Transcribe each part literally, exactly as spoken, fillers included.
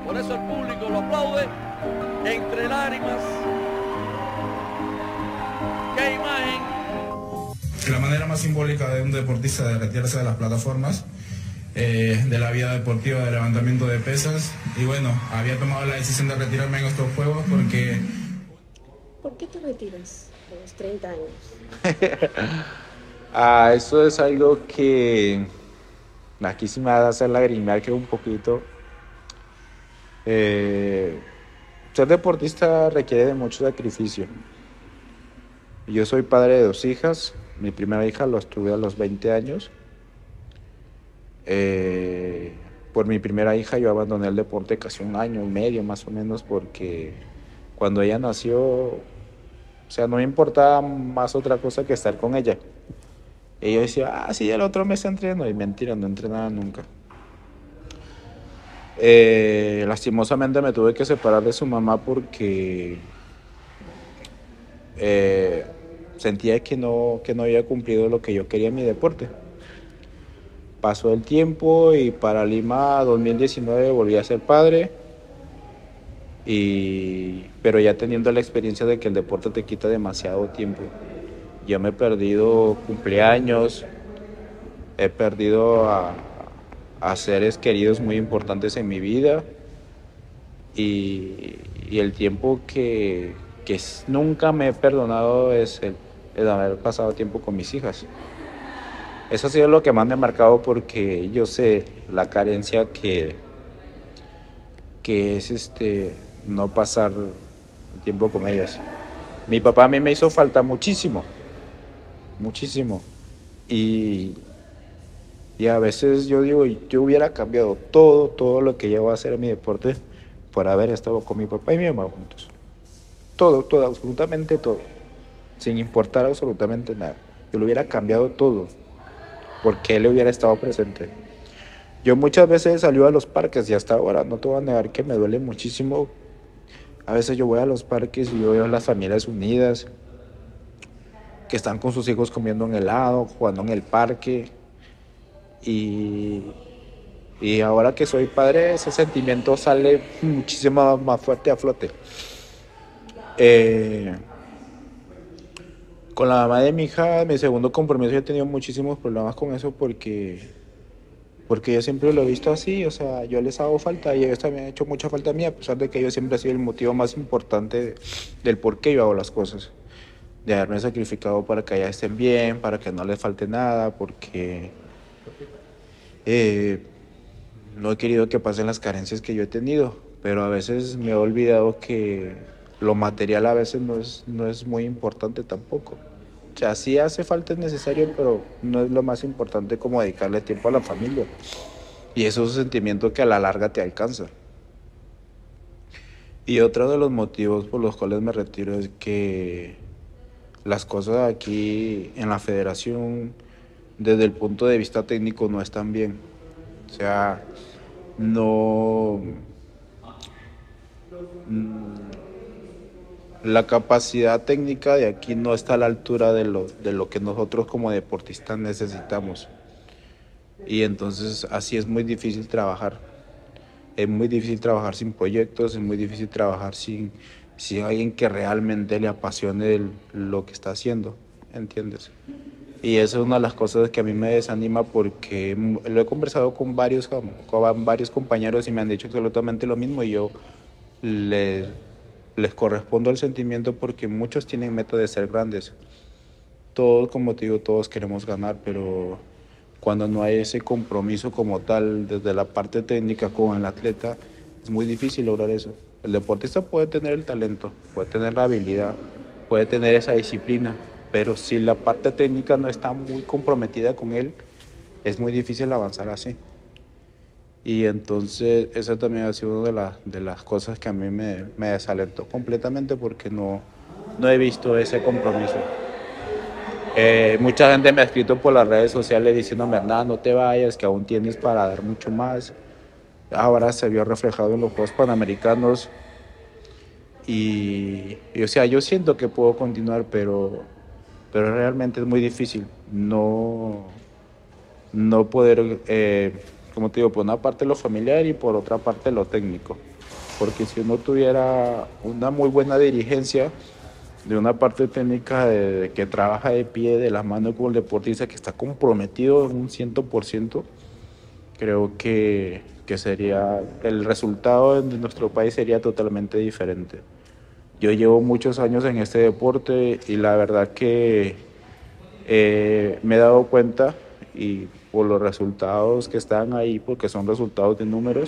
Por eso el público lo aplaude entre lágrimas. ¡Qué imagen! La manera más simbólica de un deportista de retirarse de las plataformas, eh, de la vida deportiva de levantamiento de pesas. Y bueno, había tomado la decisión de retirarme en estos juegos porque... ¿Por qué te retiras a los treinta años? Ah, eso es algo que aquí sí me va a hacer lagrimear que un poquito. Eh, ser deportista requiere de mucho sacrificio. Yo soy padre de dos hijas. Mi primera hija los tuve a los veinte años. Eh, por mi primera hija yo abandoné el deporte casi un año y medio más o menos porque cuando ella nació, o sea, no me importaba más otra cosa que estar con ella. Y yo decía, ah, sí, el otro mes entreno. Y mentira, no entrenaba nunca. Eh, lastimosamente me tuve que separar de su mamá porque eh, sentía que no, que no había cumplido lo que yo quería en mi deporte. Pasó el tiempo y para Lima dos mil diecinueve volví a ser padre, y, pero ya teniendo la experiencia de que el deporte te quita demasiado tiempo. Yo me he perdido cumpleaños, he perdido a, a seres queridos muy importantes en mi vida, y, y el tiempo que, que nunca me he perdonado es el, el haber pasado tiempo con mis hijas. Eso ha sido lo que más me ha marcado porque yo sé la carencia que, que es este no pasar tiempo con ellas. Mi papá a mí me hizo falta muchísimo, muchísimo. Y, y a veces yo digo, yo hubiera cambiado todo, todo lo que llevo a hacer en mi deporte por haber estado con mi papá y mi mamá juntos. Todo, todo, absolutamente todo. Sin importar absolutamente nada. Yo lo hubiera cambiado todo porque él hubiera estado presente. Yo muchas veces salí a los parques y hasta ahora no te voy a negar que me duele muchísimo. A veces yo voy a los parques y yo veo a las familias unidas que están con sus hijos comiendo en helado, jugando en el parque. Y, y ahora que soy padre, ese sentimiento sale muchísimo más fuerte a flote. Eh, con la mamá de mi hija, mi segundo compromiso, yo he tenido muchísimos problemas con eso porque... Porque yo siempre lo he visto así, o sea, yo les hago falta y ellos también han hecho mucha falta a mí, a pesar de que yo siempre he sido el motivo más importante del por qué yo hago las cosas. De haberme sacrificado para que ellas estén bien, para que no les falte nada, porque eh, no he querido que pasen las carencias que yo he tenido, pero a veces me he olvidado que lo material a veces no es, no es muy importante tampoco. O sea, sí hace falta, es necesario, pero no es lo más importante como dedicarle tiempo a la familia. Y eso es un sentimiento que a la larga te alcanza. Y otro de los motivos por los cuales me retiro es que las cosas aquí en la federación, desde el punto de vista técnico, no están bien. O sea, no... La capacidad técnica de aquí no está a la altura de lo, de lo que nosotros como deportistas necesitamos. Y entonces así es muy difícil trabajar. Es muy difícil trabajar sin proyectos, es muy difícil trabajar sin, sin alguien que realmente le apasione el, lo que está haciendo, ¿entiendes? Y eso es una de las cosas que a mí me desanima porque lo he conversado con varios, con varios compañeros y me han dicho absolutamente lo mismo, y yo les, les correspondo el sentimiento porque muchos tienen meta de ser grandes. Todos, como te digo, todos queremos ganar, pero cuando no hay ese compromiso como tal desde la parte técnica con el atleta, es muy difícil lograr eso. El deportista puede tener el talento, puede tener la habilidad, puede tener esa disciplina, pero si la parte técnica no está muy comprometida con él, es muy difícil avanzar así. Y entonces esa también ha sido una de, la, de las cosas que a mí me, me desalentó completamente porque no, no he visto ese compromiso. Eh, mucha gente me ha escrito por las redes sociales diciéndome, nada, no te vayas, que aún tienes para dar mucho más. Ahora se vio reflejado en los Juegos Panamericanos y, y o sea, yo siento que puedo continuar, pero, pero realmente es muy difícil no, no poder eh, como te digo, por una parte lo familiar y por otra parte lo técnico. Porque si uno tuviera una muy buena dirigencia de una parte técnica de, de que trabaja de pie, de la mano con el deportista, que está comprometido en un cien por ciento, creo que, que sería, el resultado de nuestro país sería totalmente diferente. Yo llevo muchos años en este deporte y la verdad que eh, me he dado cuenta, y por los resultados que están ahí, porque son resultados de números,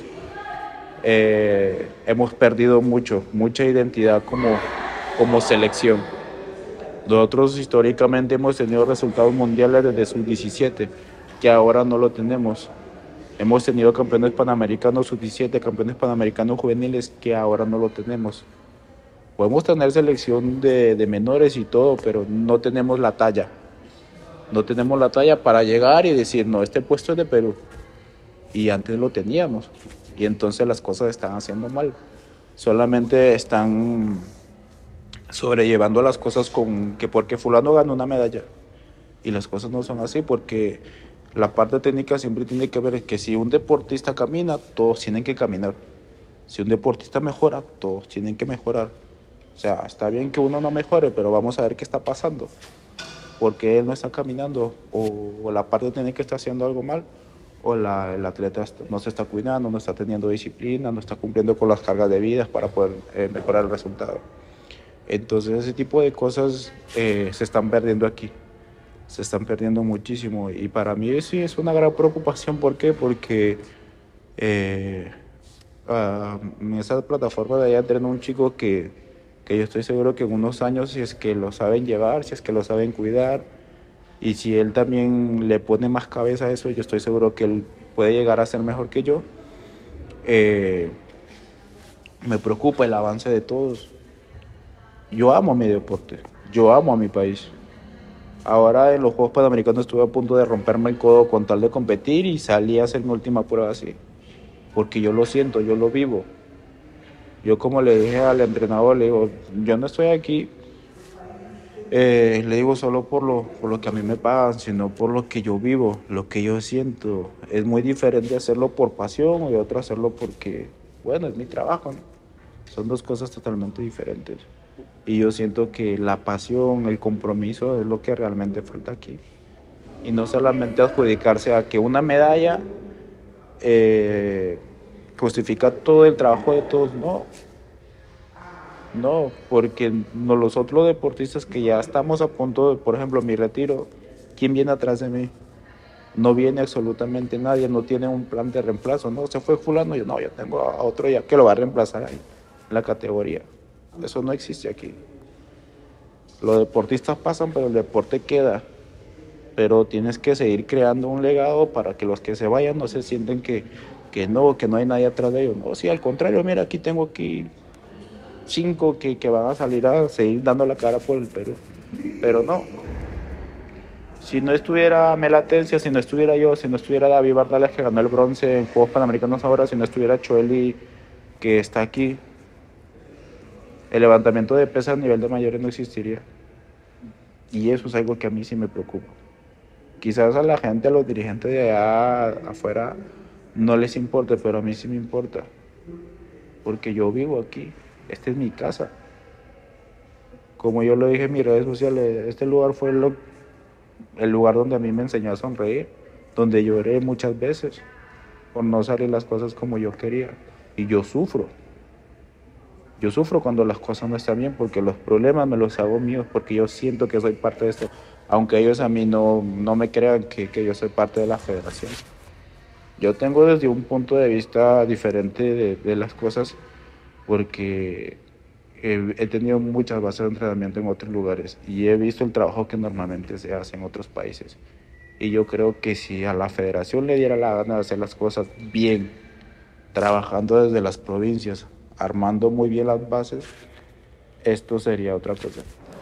eh, hemos perdido mucho, mucha identidad como, como selección. Nosotros históricamente hemos tenido resultados mundiales desde sub diecisiete, que ahora no lo tenemos. Hemos tenido campeones panamericanos sub diecisiete, campeones panamericanos juveniles, que ahora no lo tenemos. Podemos tener selección de, de menores y todo, pero no tenemos la talla. No tenemos la talla para llegar y decir, no, este puesto es de Perú. Y antes lo teníamos. Y entonces las cosas están haciendo mal. Solamente están sobrellevando las cosas con que porque fulano ganó una medalla. Y las cosas no son así, porque la parte técnica siempre tiene que ver que si un deportista camina, todos tienen que caminar. Si un deportista mejora, todos tienen que mejorar. O sea, está bien que uno no mejore, pero vamos a ver qué está pasando. Porque él no está caminando, o, o la parte técnica está haciendo algo mal, o la, el atleta no se está cuidando, no está teniendo disciplina, no está cumpliendo con las cargas debidas para poder eh, mejorar el resultado. Entonces ese tipo de cosas eh, se están perdiendo aquí. Se están perdiendo muchísimo. Y para mí sí es una gran preocupación. ¿Por qué? Porque eh, uh, en esa plataforma de allá entrena un chico que, que yo estoy seguro que en unos años, si es que lo saben llevar, si es que lo saben cuidar, y si él también le pone más cabeza a eso, yo estoy seguro que él puede llegar a ser mejor que yo. Eh, me preocupa el avance de todos. Yo amo mi deporte, yo amo a mi país. Ahora en los Juegos Panamericanos estuve a punto de romperme el codo con tal de competir y salí a hacer mi última prueba así. Porque yo lo siento, yo lo vivo. Yo, como le dije al entrenador, le digo, yo no estoy aquí, eh, le digo solo por lo, por lo que a mí me pagan, sino por lo que yo vivo, lo que yo siento. Es muy diferente hacerlo por pasión o de otro hacerlo porque, bueno, es mi trabajo, ¿no? Son dos cosas totalmente diferentes. Y yo siento que la pasión, el compromiso es lo que realmente falta aquí. Y no solamente adjudicarse a que una medalla eh, justifica todo el trabajo de todos, no. No, porque los otros deportistas que ya estamos a punto de, por ejemplo, mi retiro, ¿quién viene atrás de mí? No viene absolutamente nadie, no tiene un plan de reemplazo, no, se fue fulano, yo no, yo tengo a otro ya que lo va a reemplazar ahí, en la categoría. Eso no existe aquí. Los deportistas pasan, pero el deporte queda. Pero tienes que seguir creando un legado para que los que se vayan no se sienten que, que no, que no hay nadie atrás de ellos. No, sí, al contrario, mira, aquí tengo aquí cinco que, que van a salir a seguir dando la cara por el Perú. Pero no. Si no estuviera Melatencia, si no estuviera yo, si no estuviera David Bardales, que ganó el bronce en Juegos Panamericanos ahora, si no estuviera Choeli, que está aquí, el levantamiento de pesas a nivel de mayores no existiría. Y eso es algo que a mí sí me preocupa. Quizás a la gente, a los dirigentes de allá afuera, no les importe, pero a mí sí me importa. Porque yo vivo aquí. Esta es mi casa. Como yo lo dije en mis redes sociales, este lugar fue lo, el lugar donde a mí me enseñó a sonreír, donde lloré muchas veces por no salir las cosas como yo quería. Y yo sufro. Yo sufro cuando las cosas no están bien, porque los problemas me los hago míos, porque yo siento que soy parte de esto, aunque ellos a mí no, no me crean que, que yo soy parte de la federación. Yo tengo desde un punto de vista diferente de, de las cosas, porque he, he tenido muchas bases de entrenamiento en otros lugares y he visto el trabajo que normalmente se hace en otros países. Y yo creo que si a la federación le diera la gana de hacer las cosas bien, trabajando desde las provincias, armando muy bien las bases, esto sería otra cosa.